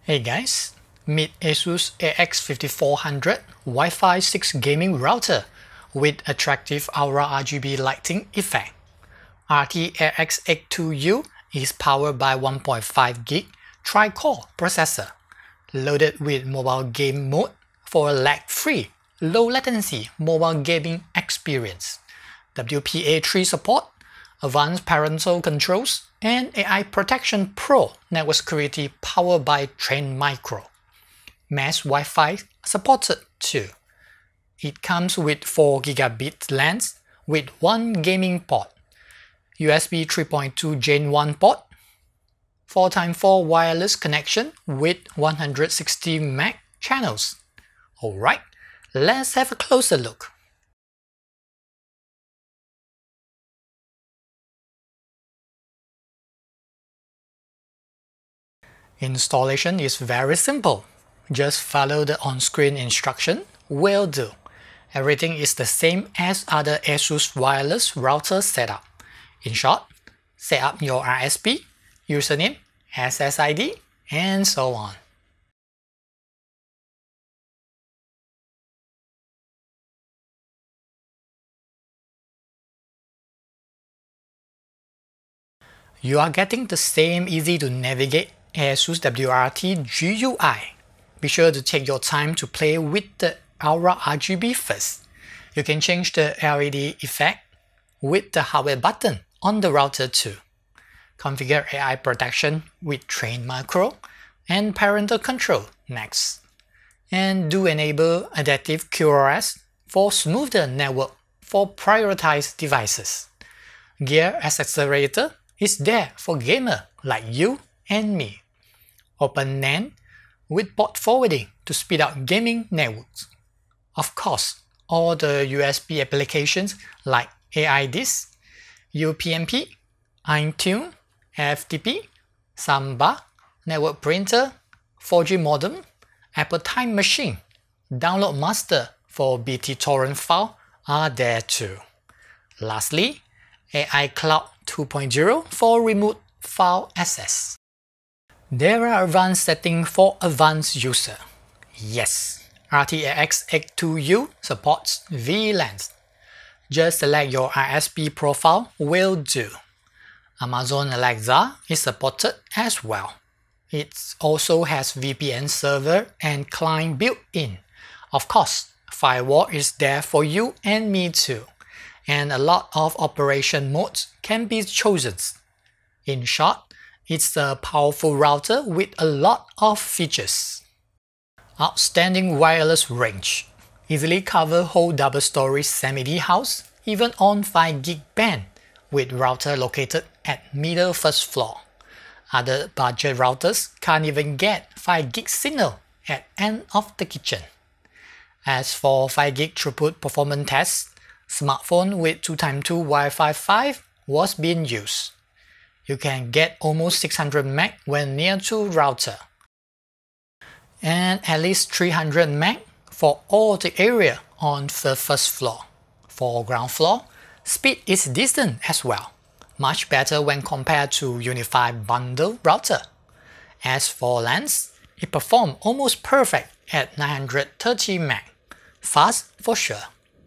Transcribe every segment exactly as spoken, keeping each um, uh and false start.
Hey guys, meet Asus A X fifty-four hundred Wi-Fi six gaming router with attractive Aura R G B lighting effect. R T A X eighty-two U is powered by one point five gig tri-core processor, loaded with mobile game mode for a lag-free, low-latency mobile gaming experience, W P A three support, advanced parental controls, and AiProtection Pro network security powered by Train Micro. Mesh Wi-Fi supported too. It comes with four gigabit LAN with one gaming port, U S B three point two Gen one port, four by four wireless connection with one hundred sixty meg channels. Alright, let's have a closer look. Installation is very simple. Just follow the on-screen instruction will do. Everything is the same as other Asus wireless router setup. In short, set up your R S P, username, S S I D, and so on. You are getting the same easy to navigate Asus W R T G U I. Be sure to take your time to play with the Aura R G B first. You can change the L E D effect with the hardware button on the router too. Configure AiProtection with Train Micro and Parental control next. And do enable adaptive Q R S for smoother network for prioritized devices. Gear accelerator is there for gamer like you and me. Open N A N with port forwarding to speed up gaming networks. Of course, all the U S B applications like A I Disk, U P n P, iTunes, F T P, Samba, Network Printer, four G modem, Apple Time Machine, Download Master for B T torrent file are there too. Lastly, A I Cloud two point oh for remote file access. There are advanced settings for advanced user. Yes, R T A X eighty-two U supports V LAN. Just select your R S P profile will do. Amazon Alexa is supported as well. It also has V P N server and client built-in. Of course, firewall is there for you and me too. And a lot of operation modes can be chosen. In short, it's a powerful router with a lot of features. Outstanding wireless range. Easily cover whole double-story semi-D house, even on five gig band, with router located at middle first floor. Other budget routers can't even get five gig signal at end of the kitchen. As for five gig throughput performance tests, smartphone with two by two Wi-Fi five was being used. You can get almost six hundred meg when near to router, and at least three hundred meg for all the area on the first floor. For ground floor, speed is decent as well, much better when compared to unified bundle router. As for LANs, it performed almost perfect at nine hundred thirty meg, fast for sure.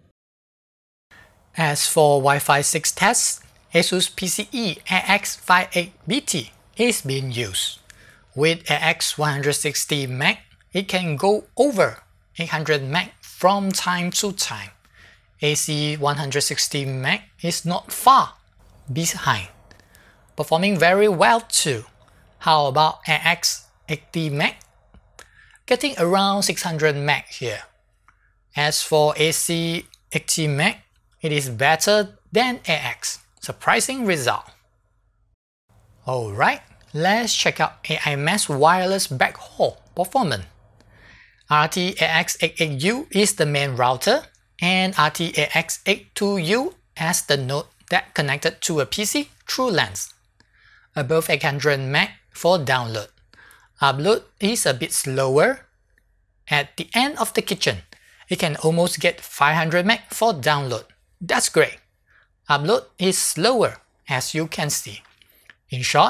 As for Wi-Fi six tests, Asus P C I A X fifty-eight B T is being used. With A X one hundred sixty meg, it can go over eight hundred meg from time to time. A C one hundred sixty meg is not far behind, performing very well too. How about A X eighty meg? Getting around six hundred meg here. As for A C eighty meg, it is better than A X. Surprising result. Alright, let's check out AiMesh wireless backhaul performance. R T A X eighty-eight U is the main router, and R T A X eighty-two U as the node that connected to a P C through LAN. Above eight hundred meg for download. Upload is a bit slower. At the end of the kitchen, it can almost get five hundred meg for download. That's great. Upload is slower as you can see. In short,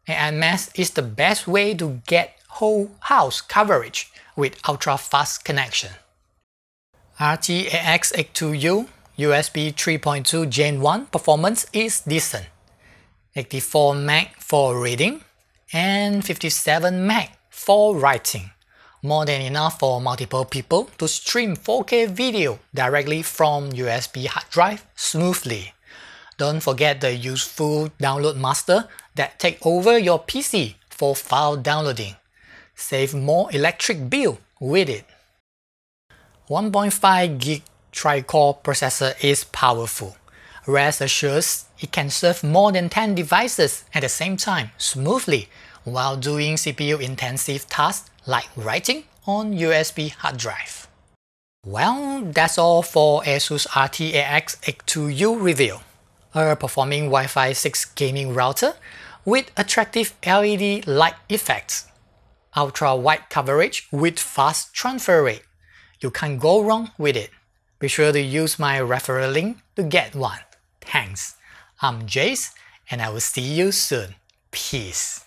AiMesh is the best way to get whole house coverage with ultra-fast connection. R T A X eighty-two U U S B three point two Gen one performance is decent. eighty-four meg for reading and fifty-seven meg for writing. More than enough for multiple people to stream four K video directly from U S B hard drive smoothly. Don't forget the useful download master that take over your P C for file downloading. Save more electric bill with it. one point five gig tri-core processor is powerful. Rest assured it can serve more than ten devices at the same time smoothly while doing C P U intensive tasks like writing on U S B hard drive. Well, that's all for Asus R T A X eighty-two U review. A performing Wi-Fi six gaming router with attractive L E D light effects, ultra-wide coverage with fast transfer rate. You can't go wrong with it. Be sure to use my referral link to get one. Thanks. I'm Jace, and I will see you soon. Peace.